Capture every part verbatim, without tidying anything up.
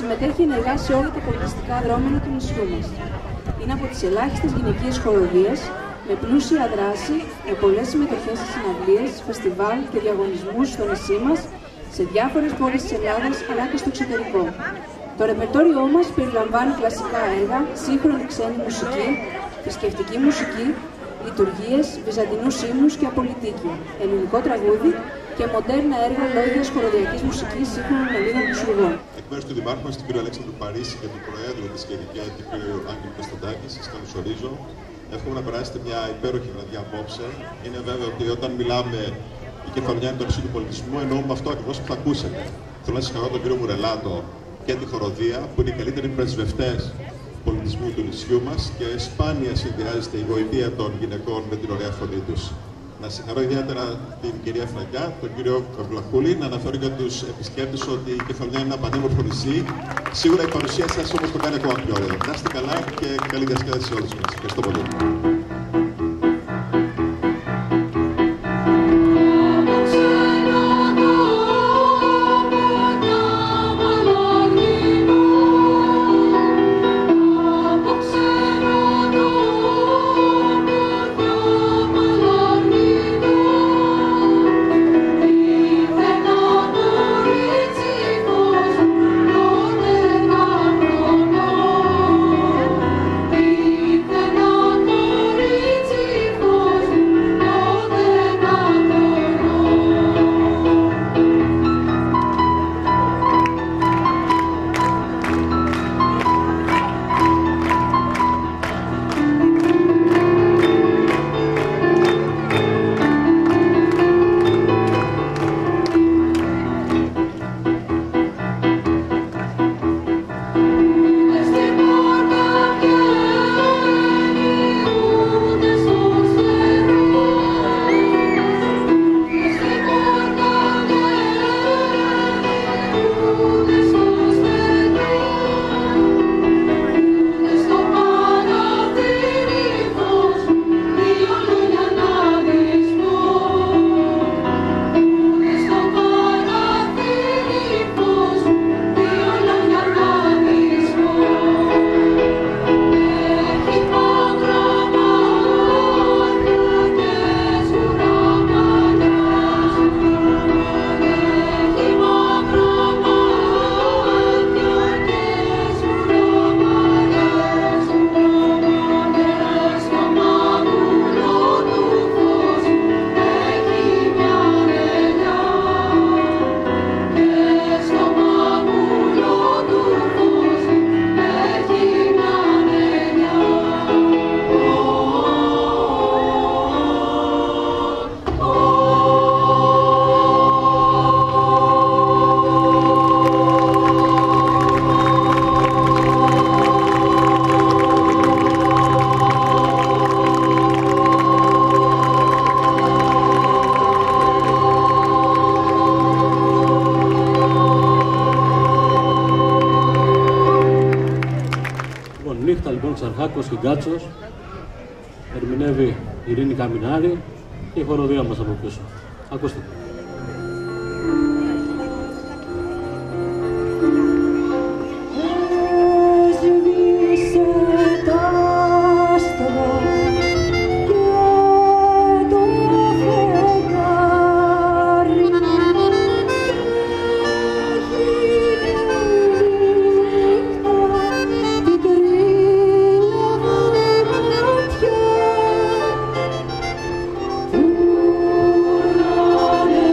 συμμετέχει ενεργά σε όλα τα πολιτιστικά δρόμενα του νησιού μας. Είναι από τις ελάχιστες γυναικείες χοροδίες με πλούσια δράση, με πολλές συμμετοχές σε συναυλίες, φεστιβάλ και διαγωνισμούς στο νησί μας, σε διάφορες πόλεις της Ελλάδας αλλά και στο εξωτερικό. Το ρεπερτόριό μας περιλαμβάνει κλασικά έργα, σύγχρονη ξένη μουσική, θρησκευτική μουσική, λειτουργίες, βυζαντινούς ύμνους και απολυτίκη, ελληνικό τραγούδι και μοντέρνα έργα λόγιας χοροδιακής μουσικής σύγχρονων Ελλήνων μουσουργών. Εκ μέρους του Δημάρχου μας, του κ. Αλέξανδρου Παρίσι και του Προέδρου της ΚΕΔΙΚΕ, του κ. Άγγελου Κωνσταντάκη, σας καλωσορίζω. Εύχομαι να περάσετε μια υπέροχη βραδιά απόψε. Είναι βέβαιο ότι όταν μιλάμε η Κεφαλονιά είναι το νησί του πολιτισμού, εννοούμε αυτό ακριβώς που θα ακούσετε. Θέλω να συγχαρώ τον κύριο Μουρελάτο και τη χοροδία, που είναι οι καλύτεροι πρεσβευτές του πολιτισμού του νησιού μας και σπάνια συνδυάζεται η γοητεία των γυναικών με την ωραία φωνή τους. Να συγχαρώ ιδιαίτερα την κυρία Φραγκιά, τον κύριο Βλαχούλη, να αναφέρω για τους επισκέπτες ότι η Κεφαλονιά είναι ένα πανέμορφο νησί. Σίγουρα η παρουσία σας όμως το κάνει ακόμα πιο ωραίο. Να είστε καλά και καλή διασκέδαση σε όλους μας. Ευχαριστώ πολύ. Ξαρχάκος και Γκάτσος, ερμηνεύει η Ειρήνη Καμινάρη και η χοροδία μας από πίσω. Ακούστε. Oh,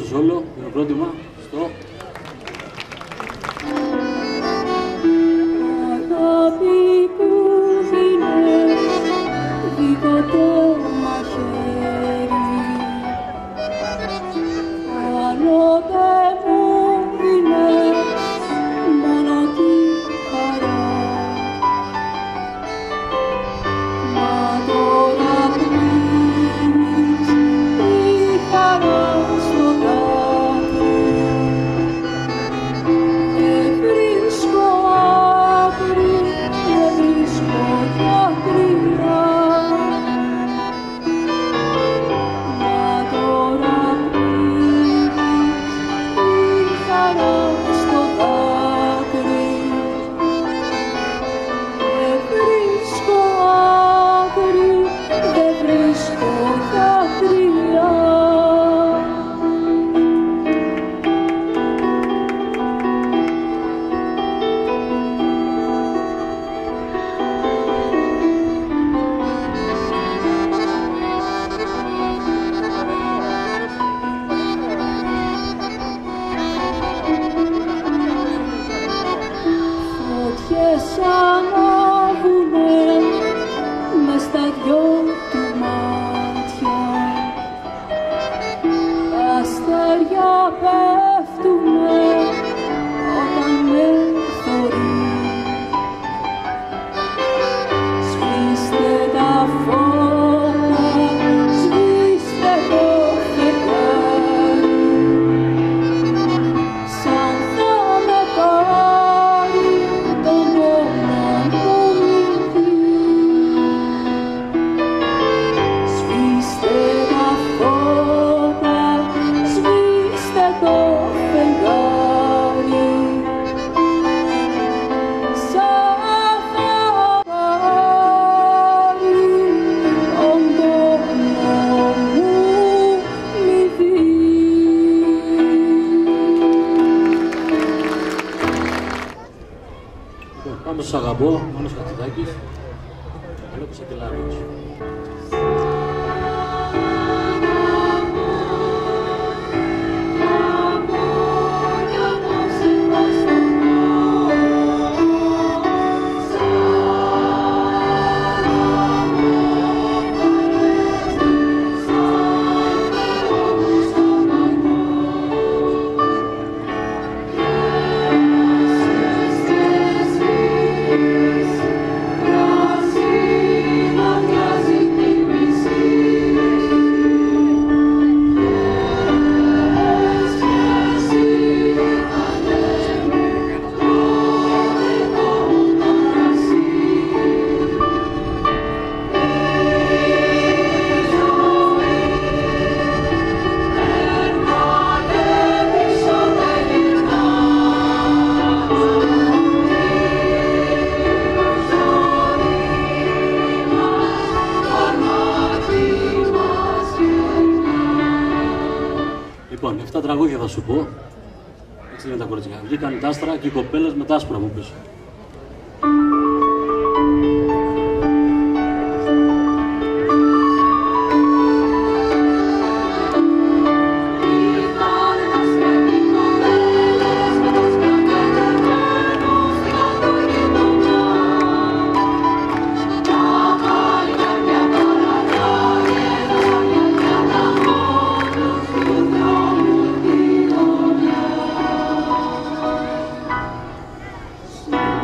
σόλο, χειροκρότημα στο... Αγάπη που δίνες δικό το μαχαίρι, άλλο δεν μου δίνες μόνο τη χαρά. Μα τώρα κλείνεις τη χαρά στο δάκρυ, δεν βρίσκω άκρη, δεν βρίσκω δάκρυα. Μα τώρα κλείνεις τη χαρά στο δάκρυ, δεν βρίσκω άκρη, δεν βρίσκω δάκρυα. Φωτιές ανάβουνε μες στα δυο του μάτια, αστέρια πέφτουνε όταν με θωρεί. Σβήστε τα φώτα, σβήστε το φεγγάρι, σαν θα με πάρει τον πόνο το νυχτή. Σβήστε τα φώτα, σβήστε το φεγγάρι, σαν θα πάρει τον πόνο μου νυχτή. Λοιπόν, πάμε στο αγαπώ, Μάνος Χατζηδάκης, Αλέκος Ακελάριος. Λοιπόν, εφτά τραγούδια θα σου πω. Έτσι είναι τα κορίτσια. Βγήκαν τα άστρα και οι κοπέλες με τα άσπρα από πίσω. Thank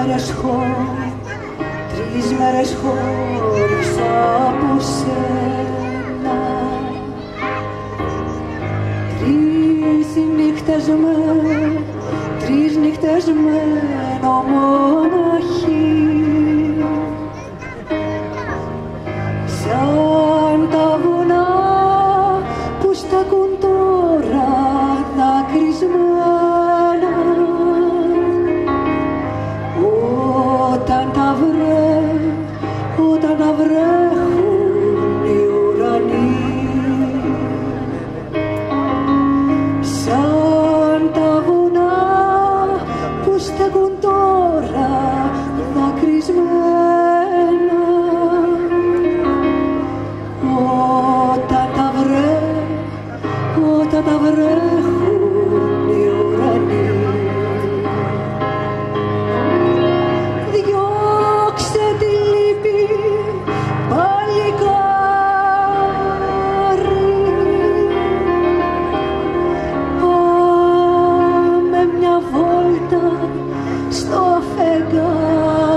μέρες χωρίς, τρεις μέρες χωρίς από σένα. Τρεις νύχτες με, τρεις νύχτες μένω μοναχή, σαν τα βουνά που στέκουν τώρα δακρυσμένα. Όταν τα βρε, όταν τα βρέχουν οι ουρανοί, σαν τα βουνά που στέκουν τώρα δακρυσμένα. Όταν τα βρε, όταν τα βρέχουν οι ουρανοί, διώξε τη λύπη παλικάρι, πάμε μια βόλτα στο φεγγάρι.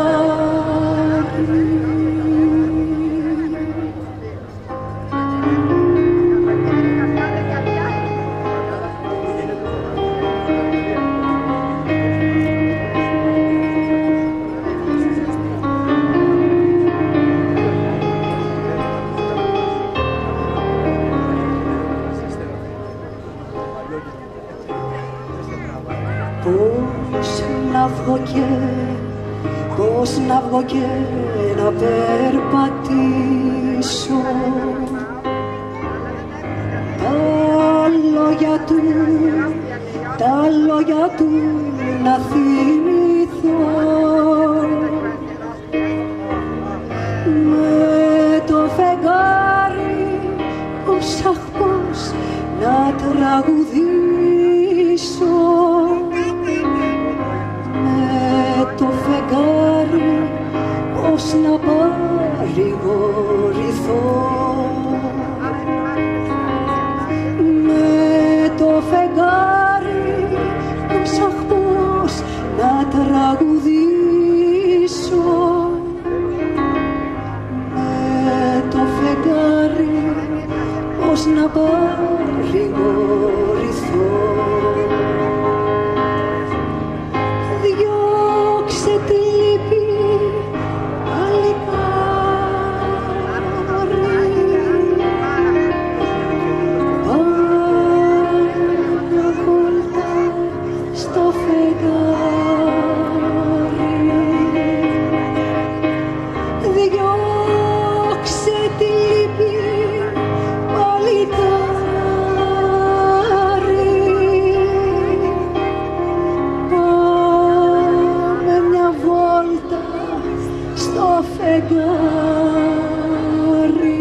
Πώς να βγω και, πώς να βγω και να περπατήσω, τα λόγια του, τα λόγια του να θυμηθώ, με το φεγγάρι πώς αχ πώς να τραγουδήσω, το φεγγάρι πώς να παρηγορηθώ, με το φεγγάρι πώς αχ πώς να τραγουδήσω, με το φεγγάρι πώς να παρηγορηθώ. Διώξε τη λύπη παλικάρι, πάμε μια βόλτα στο φεγγάρι. Διώξε τη λύπη παλικάρι, πάμε μια βόλτα στο φεγγάρι.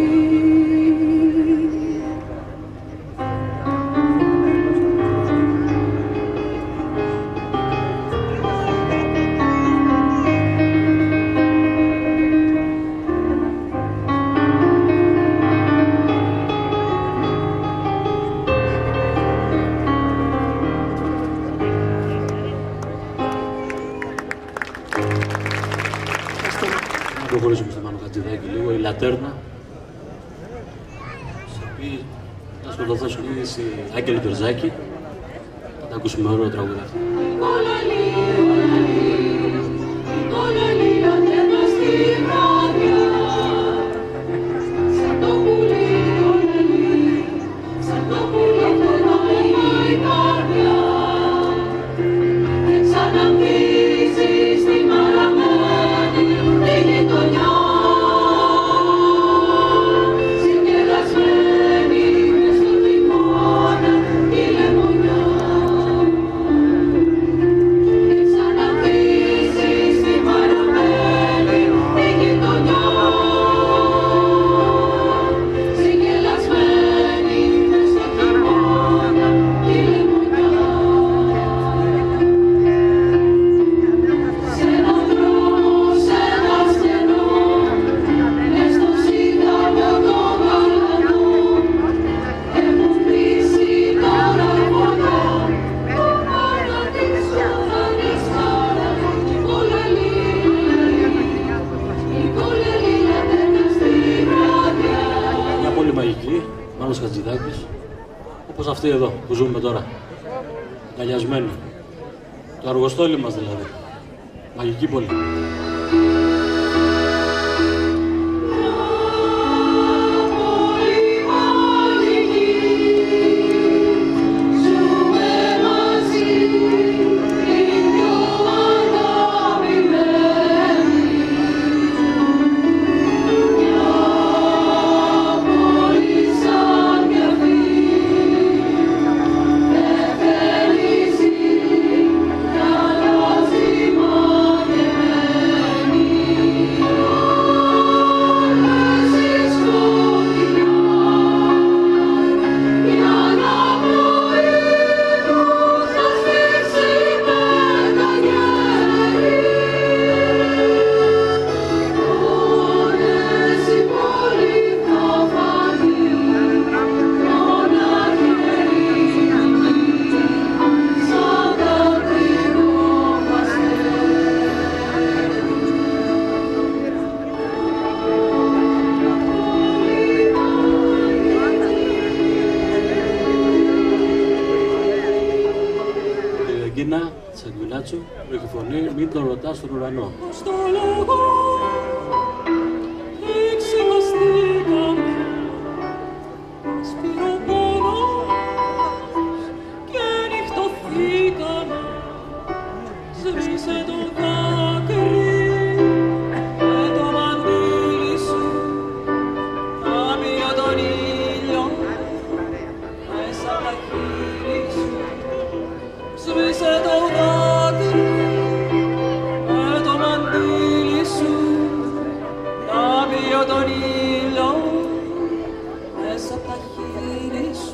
Να προχωρήσουμε στο Μάνο Χατζηδάκη λίγο, η Λατέρνα, σε οποία θα σκοτωθώ στην είδηση Άγγελο Τερζάκη. Θα τα ακούσουμε ωραίο τραγούδι αυτό. Συγκερασμένη μες στο τιμόνα η λεμονιά. Κωστοντάκης, όπως αυτή εδώ που ζούμε τώρα, αγκαλιασμένοι. Το αργοστόλι μας δηλαδή, μαγική πόλη. Που έχει φωνή, μην το ρωτάς στον ουρανό. Στο λόγο εξηγαστήκαμε, σπυροπόνος και νυχτωθήκαμε. Σβήσε το δάκρυ με το μαντήλι σου, άμυρο τον ήλιο μέσα απ' τα χείλη σου. Σβήσε το δάκρυ με το μαντήλι σου, άμυρο τον ήλιο μέσα απ' τα χείλη σου.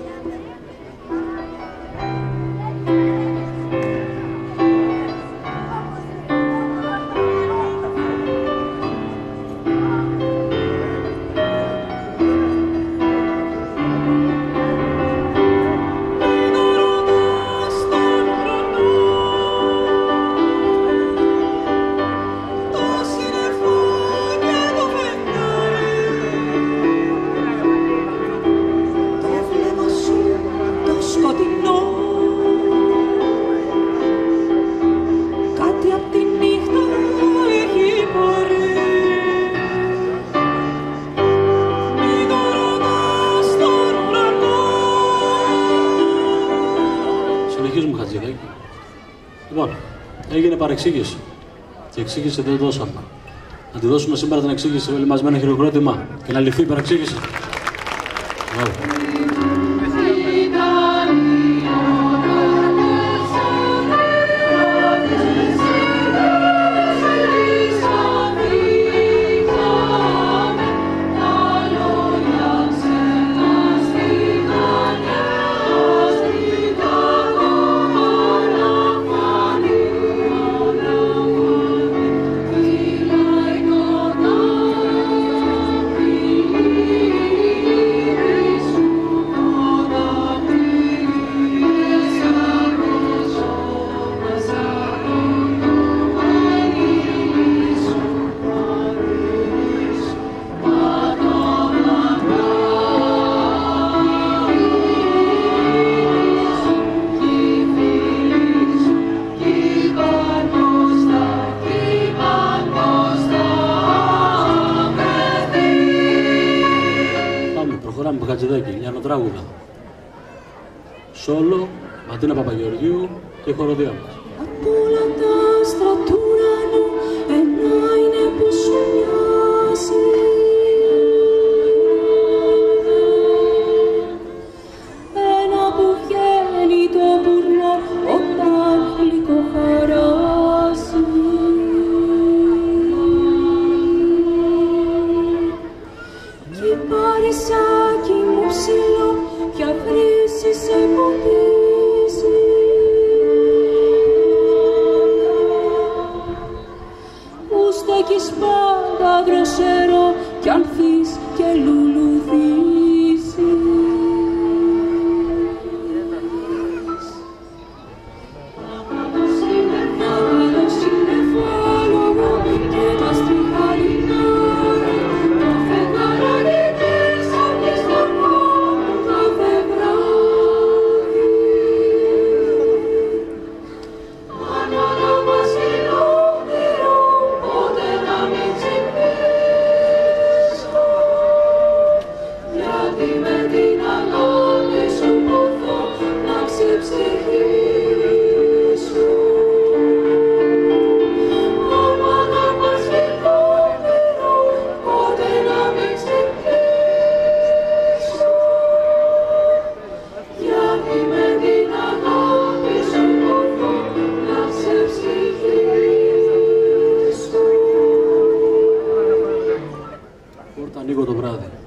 Λοιπόν, έγινε παρεξήγηση. Και εξήγηση δεν δώσαμε. Να τη δώσουμε σήμερα την εξήγηση όλοι μας με ένα χειροκρότημα και να ληφθεί η παρεξήγηση. Wow. Χατζηδάκη, Λιανοτράγουδα. Σόλο, Ματίνα Παπαγεωργίου και χοροδία μας. Απ' όλα τα άστρα του ουρανού ένα είναι που σου μοιάζει. Ένα που βγαίνει το μπουρνό όταν γλυκοχαράζει. Κι παρισάκι μου ψηλό κι αφρίσει σε ποτίζει. Που στέκεις πάντα δροσερό κι ανθείς και λουλουδίζεις. Το συννεφάλογο και τα στριχαλινά, το φεγγαράκι της αυγής των μόνων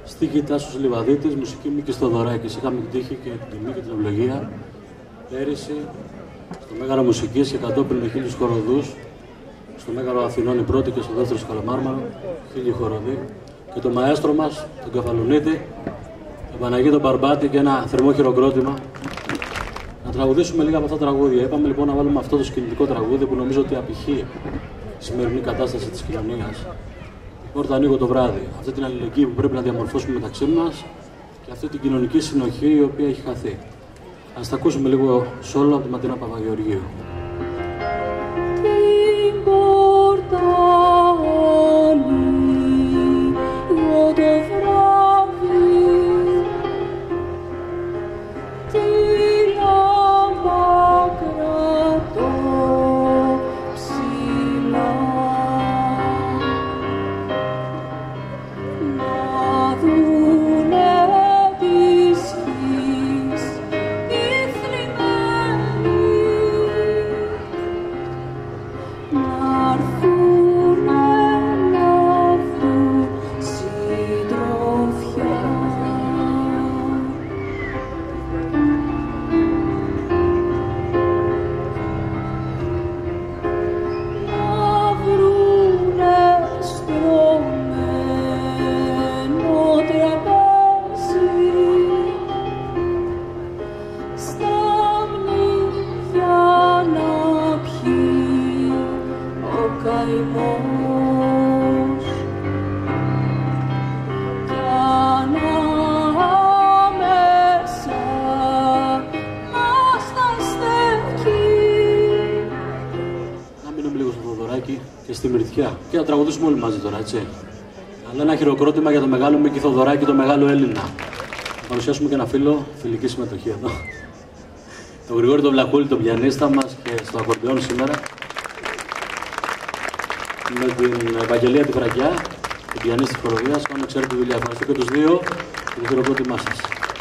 Στίχη Τάσος Λιβαδίτης, μουσική Μίκης Θοδωράκης. Είχαμε την τύχη και την τιμή και την ευλογία πέρυσι στο Μέγαρο Μουσικής και κατόπιν με χίλιους χοροδούς, στο Μέγαρο Αθηνών η πρώτη και στο δεύτερο Καλαμάρμαρο, χίλιοι χοροδοί, και το μαέστρο μας, τον Κεφαλονίτη, τον Παναγί τον Μπαρμπάτη, και ένα θερμό χειροκρότημα. Να τραγουδήσουμε λίγα από αυτά τα τραγούδια. Είπαμε λοιπόν να βάλουμε αυτό το σκηνικό τραγούδι που νομίζω ότι απηχεί τη σημερινή κατάσταση της κοινωνίας. Η πόρτα ανοίγω το βράδυ. Αυτή την αλληλεγγύη που πρέπει να διαμορφώσουμε μεταξύ μας και αυτή την κοινωνική συνοχή η οποία έχει χαθεί. Ας τα ακούσουμε λίγο σόλο από τη Ματίνα Παπαγεωργίου. Την πόρτα ανοίγω το βράδυ, τη λάμπα κρατώ ψηλά, να δούνε της γης οι θλιμμένοι, να'ρθούνε να βρουν συντροφιά. Να βρουνε στρωμένο τραπέζι στα μνήδια να πιει ο καημός, κι ανάμεσα μας τα στέκει. Να μείνουμε λίγο στο Θοδωράκη και στη Μυρτιά και να τραγουδήσουμε όλοι μαζί τώρα, έτσι. Αλλά ένα χειροκρότημα για το μεγάλο Μίκη Θοδωράκη, το μεγάλο Έλληνα. Θα παρουσιάσουμε και ένα φίλο, φιλική συμμετοχή εδώ. Το Γρηγόρη τον Βλαχούλη, τον πιανίστα μας και στο ακορντεόν σήμερα. Με την Ευαγγελία τη Βραγιά, την πιανίστη της χοροδίας, κάνουμε εξαίρετη δουλειά. Ευχαριστώ και τους δύο και το χειροκρότημά σας.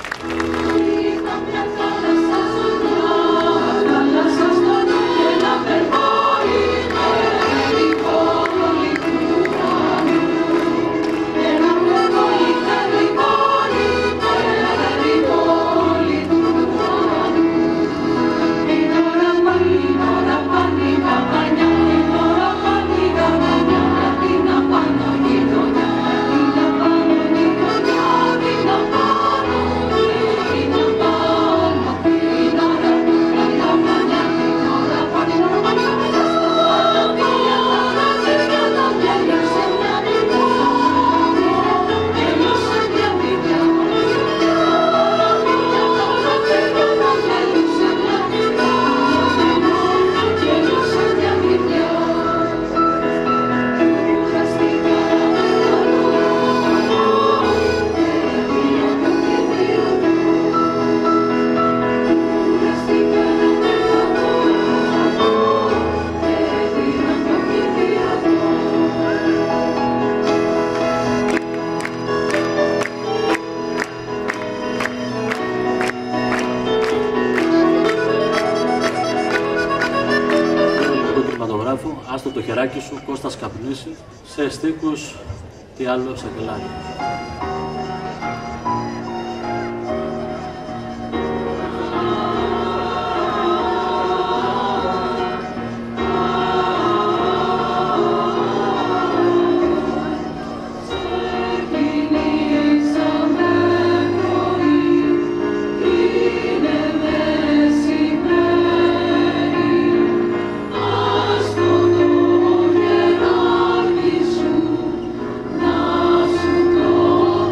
Άστο το χεράκι σου, Κώστας Καπνίση, σε στίχους, τι άλλο, Σακελάρη. Να σου το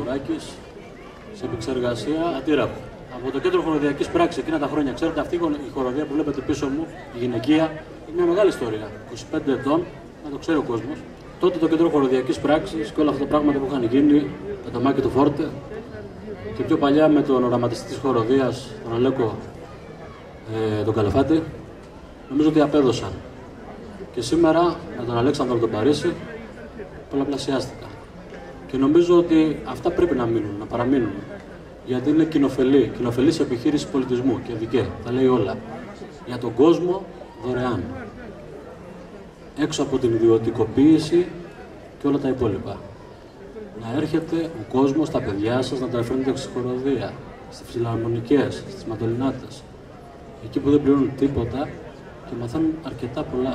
Θεοδωράκης, σε επεξεργασία Αντίραπου. Από το Κέντρο Χοροδιακής Πράξης εκείνα τα χρόνια, ξέρετε, αυτή η χοροδία που βλέπετε πίσω μου, η γυναικεία, είναι μια μεγάλη ιστορία. είκοσι πέντε ετών, να το ξέρει ο κόσμος. Τότε το Κέντρο Χοροδιακής Πράξης και όλα αυτά τα πράγματα που είχαν γίνει με το Μάκη του Φόρτε και πιο παλιά με τον οραματιστή της χοροδίας, τον Αλέκο ε, τον Καλεφάτη, νομίζω ότι απέδωσαν. Και σήμερα με τον Αλέξανδρο τον Παρίσι πολλαπλασιάστηκα. Και νομίζω ότι αυτά πρέπει να μείνουν, να παραμείνουν. Γιατί είναι κοινοφελή, κοινοφελής επιχείρηση πολιτισμού και δικαί, τα λέει όλα. Για τον κόσμο δωρεάν. Έξω από την ιδιωτικοποίηση και όλα τα υπόλοιπα. Να έρχεται ο κόσμος, στα παιδιά σας, να τα φέρνετε στη χοροδία, στις φιλαρμονικές, στις μαντολινάτες. Εκεί που δεν πληρώνουν τίποτα και μαθαίνουν αρκετά πολλά.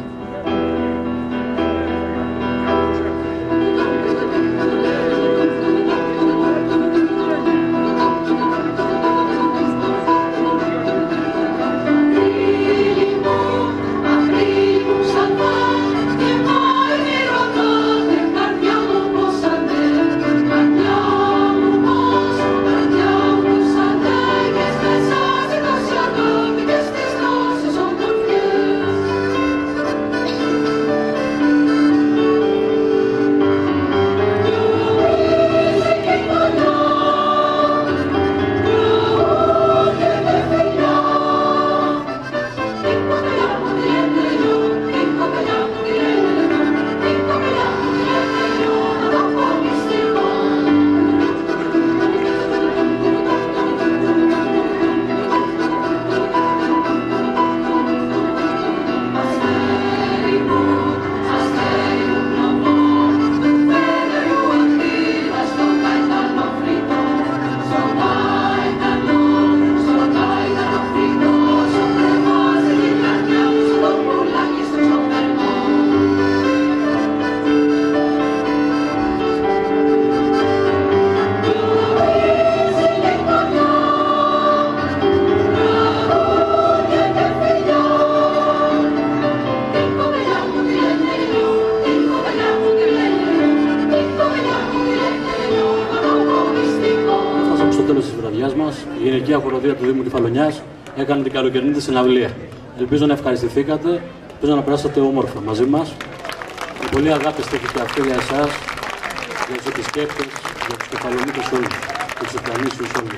Η γυναικεία χοροδία του Δήμου Κεφαλονιάς έκανε την καλοκαιρινή της συναυλία. Ελπίζω να ευχαριστηθήκατε, ελπίζω να περάσατε όμορφα μαζί μας. Με πολύ αγάπη στέκει και αυτή για εσάς, για τους επισκέπτες, για τους κεφαλονίτες όλους και τους Ουκρανήσιους όλους.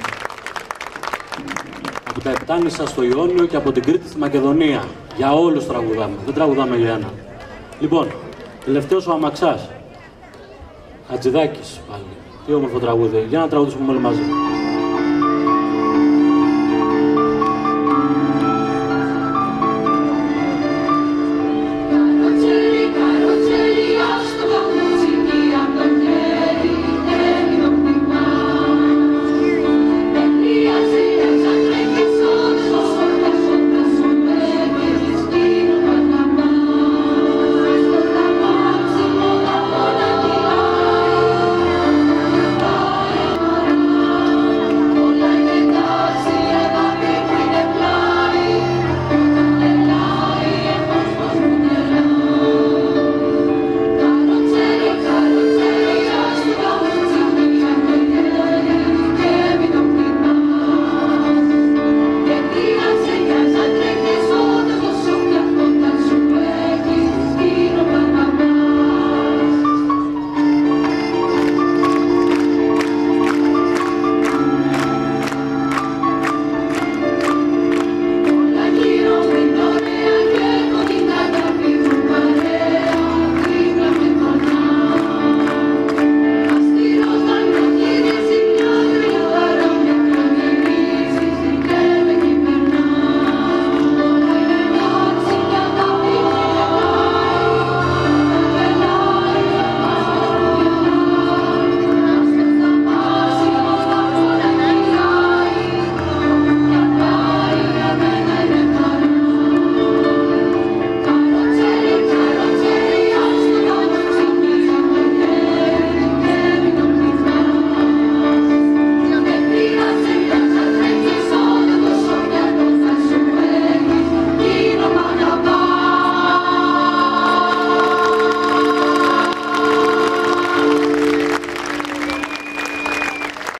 Από τα Επτάνησα στο Ιόνιο και από την Κρήτη στη Μακεδονία. Για όλους τραγουδάμε, δεν τραγουδάμε για ένα. Λοιπόν, τελευταίος ο Αμαξάς. Χατζηδάκης πάλι. Τι όμορφο τραγούδι. Για να τραγουδήσουμε όλοι μαζί.